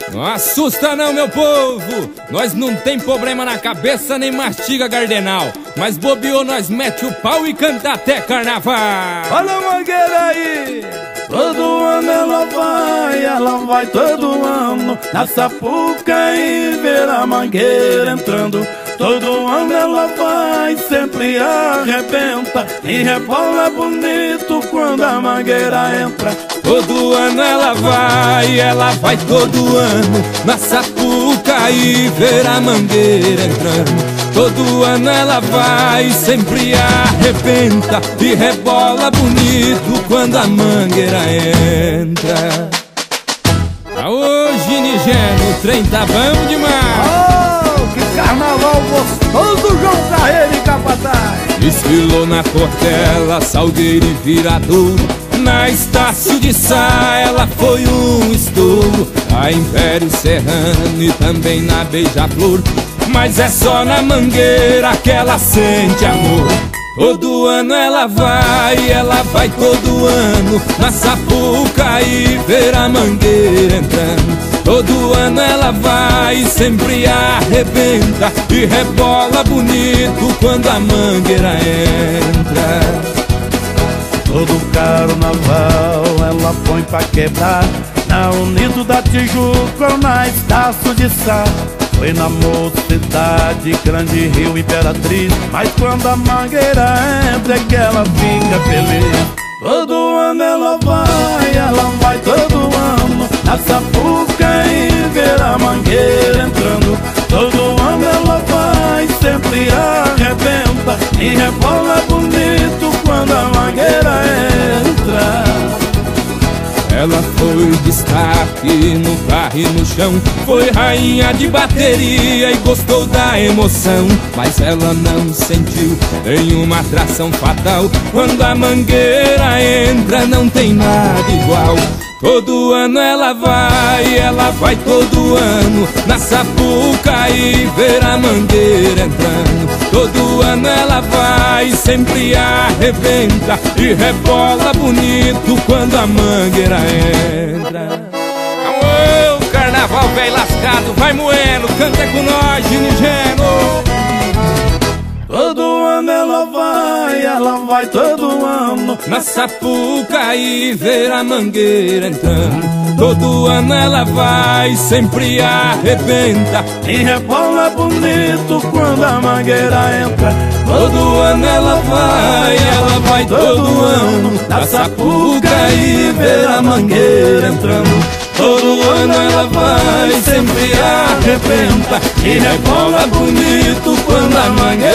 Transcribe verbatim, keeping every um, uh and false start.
Não assusta não, meu povo. Nós não tem problema na cabeça nem mastiga gardenal, mas bobeou nós mete o pau e canta até carnaval. Olha a mangueira aí. Todo ano ela vai, ela vai todo ano na Sapuca e ver a mangueira entrando. Todo ano ela vai, sempre arrebenta e rebola bonito quando a mangueira entra. Todo ano ela vai, ela vai todo ano na Sapuca e ver a mangueira entrando. Todo ano ela vai, sempre arrebenta e rebola bonito quando a mangueira entra. Aô, Ginigeno, o trem tá bom demais. Oh, que carnaval gostoso, João Carreiro e Capataz. Desfilou na Portela, Salgueiro e Viradouro. Na Estácio de Sá ela foi um estouro. A Império Serrano e também na Beija-Flor. Mas é só na mangueira que ela sente amor. Todo ano ela vai, ela vai todo ano na Sapuca e ver a mangueira entrando. Todo ano ela vai, sempre arrebenta e rebola bonito quando a mangueira entra. Todo carnaval ela põe pra quebrar na Unido da Tijuca ou na Estácio de Sá. Foi na Mocidade, Grande Rio, Imperatriz, mas quando a mangueira entra é que ela fica feliz. Todo ano ela vai, ela vai todo ano na Sapuca e ver a mangueira entrando. Todo ano ela vai, sempre arrebenta e rebola bonito quando a mangueira entra. Ela foi destaque no carro e no chão, foi rainha de bateria e gostou da emoção. Mas ela não sentiu nenhuma atração fatal. Quando a mangueira entra não tem nada igual. Todo ano ela vai, ela vai todo ano na Sapuca e ver a mangueira entrando. Todo ano ela vai, sempre arrebenta e rebola bonito quando a mangueira entra. Aô, carnaval velho lascado, vai moendo, canta com nós, Ginigeno. Todo ano ela vai, ela vai todo ano na Sapuca e ver a mangueira entrando. Todo ano ela vai, sempre arrebenta e rebola bonito quando a mangueira entra. Todo ano ela vai, ela vai todo ano na Sapuca e ver a mangueira entrando. Todo ano ela vai, sempre arrebenta e rebola bonito quando a mangueira